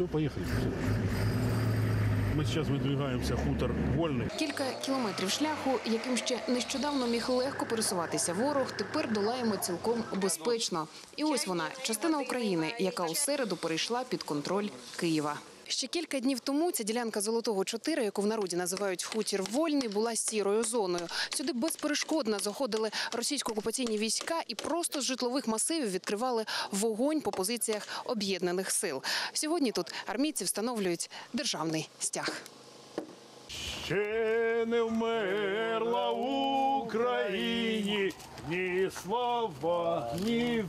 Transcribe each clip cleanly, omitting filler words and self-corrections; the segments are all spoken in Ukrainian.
Все, поїхали. Ми зараз видвигаємося хутор Вольний. Кілька кілометрів шляху, яким ще нещодавно міг легко пересуватися ворог, тепер долаємо цілком безпечно. І ось вона, частина України, яка у середу перейшла під контроль Києва. Ще кілька днів тому ця ділянка Золотого 4, яку в народі називають хутір Вольний, була сірою зоною. Сюди безперешкодно заходили російсько-окупаційні війська і просто з житлових масивів відкривали вогонь по позиціях об'єднаних сил. Сьогодні тут армійці встановлюють державний стяг. Ще не вмерла в Україні ні слава, ні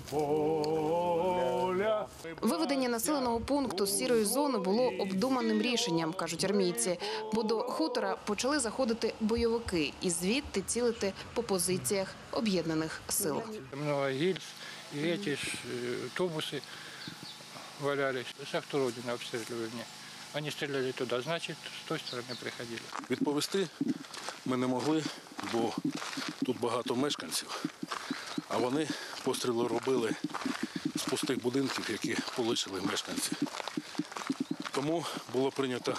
воля. Виведення населеного пункту з сірої зони було обдуманим рішенням, кажуть армійці. Бо до хутора почали заходити бойовики і звідти цілити по позиціях об'єднаних сил. Много гильз, и эти автобусы валялись. Шахту Родины обстреливали. Они стреляли туда, значит, с той стороны приходили. Відповісти ми не могли, бо тут багато мешканців, а вони постріли робили з пустих будинків, які полишили мешканці. Тому було прийнято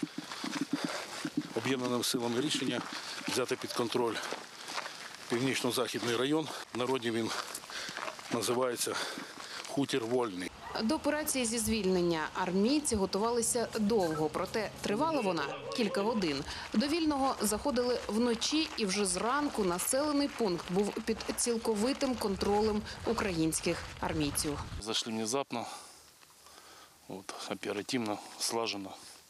об'єднаними силами рішення взяти під контроль північно-західний район. В народі він називається Хутір Вольний. До операції зі звільнення армійці готувалися довго, проте тривала вона кілька годин. До Вільного заходили вночі і вже зранку населений пункт був під цілковитим контролем українських армійців. Зашли внезапно, оперативно, слаженно,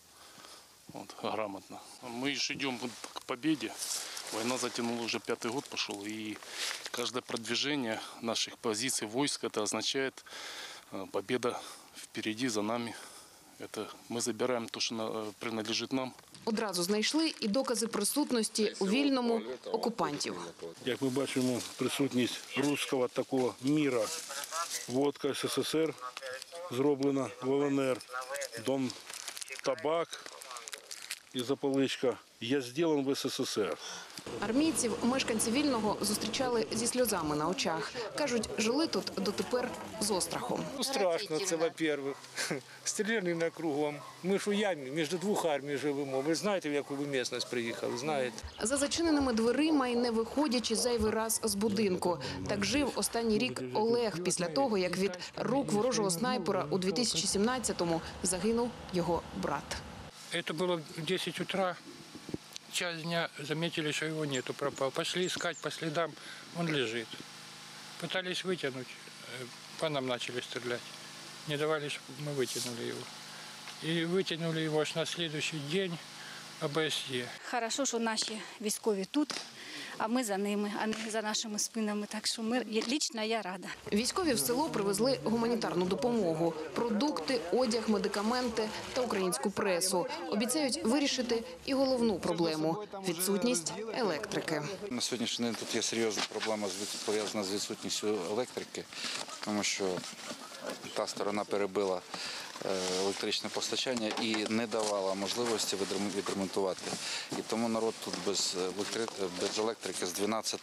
грамотно. Мы еще идем к победе. Война затянула, уже 5-й год пошел, и каждое продвижение наших позиций, войск, это означает победа впереди, за нами. Это мы забираем то, что принадлежит нам. Одразу знайшли і докази присутності у Вільному окупантів. Як ми бачимо, присутність руського такого міра. Водка СССР зроблена в ЛНР, Дон табак і запаличка. Я зроблен в СССР. Армійців мешканці Вільного зустрічали зі сльозами на очах. Кажуть, жили тут дотепер з острахом. Страшно це, во-первых. Стрілянина кругом. Ми ж у ямі, між двох армій живемо. Ви знаєте, в яку ви місцевість приїхали, знаєте. За зачиненими дверима і не виходячи зайвий раз з будинку. Так жив останній рік Олег після того, як від рук ворожого снайпера у 2017-му загинув його брат. Это было в 10 утра. Час дня заметили, что его нету, пропал. Пошли искать по следам, он лежит. Пытались вытянуть, по нам начали стрелять. Не давали, чтобы мы вытянули его. И вытянули его аж на следующий день ОБСЄ. Хорошо, що наші військові тут, а ми за ними, а не за нашими спинами. Так що лично я рада. Військові в село привезли гуманітарну допомогу – продукти, одяг, медикаменти та українську пресу. Обіцяють вирішити і головну проблему – відсутність електрики. На сьогоднішній день тут є серйозна проблема, пов'язана з відсутністю електрики, тому що та сторона перебила електричне постачання і не давала можливості відремонтувати. І тому народ тут без електрики з 12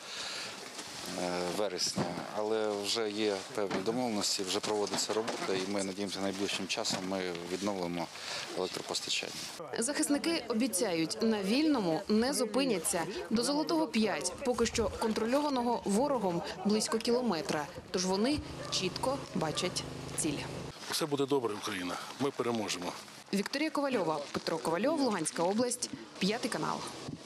вересня. Але вже є певні домовленості, вже проводиться робота, і ми сподіваємося, найближчим часом ми відновимо електропостачання. Захисники обіцяють, на Вільному не зупиняться. До Золотого 5, поки що контрольованого ворогом близько кілометра. Тож вони чітко бачать ціль. Все буде добре, Україна. Ми переможемо. Вікторія Ковальова, Петро Ковальов, Луганська область, 5 канал.